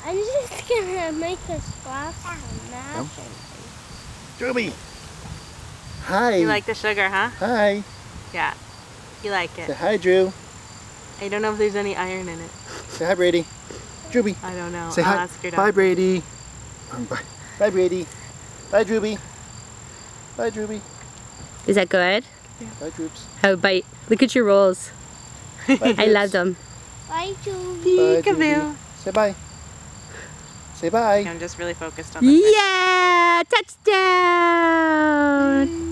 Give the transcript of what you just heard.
I'm just gonna make a splash and mash. Droopy. Hi. You like the sugar, huh? Hi. Yeah. You like Say it. hi, Drew. I don't know if there's any iron in it. Say hi, Brady. Droopy. I don't know. Say I'll hi. ask your dad. Bye, Brady. Bye. Bye, Brady. Bye, Droopy. Bye, Droopy. Is that good? Yeah. Bye, Droops. How bite? Look at your rolls. Bye, I Droops. love them. Bye, Julie. Bye, Peekaboo. Droopy. Say bye. Say bye. I'm just really focused on the Yeah! Touchdown!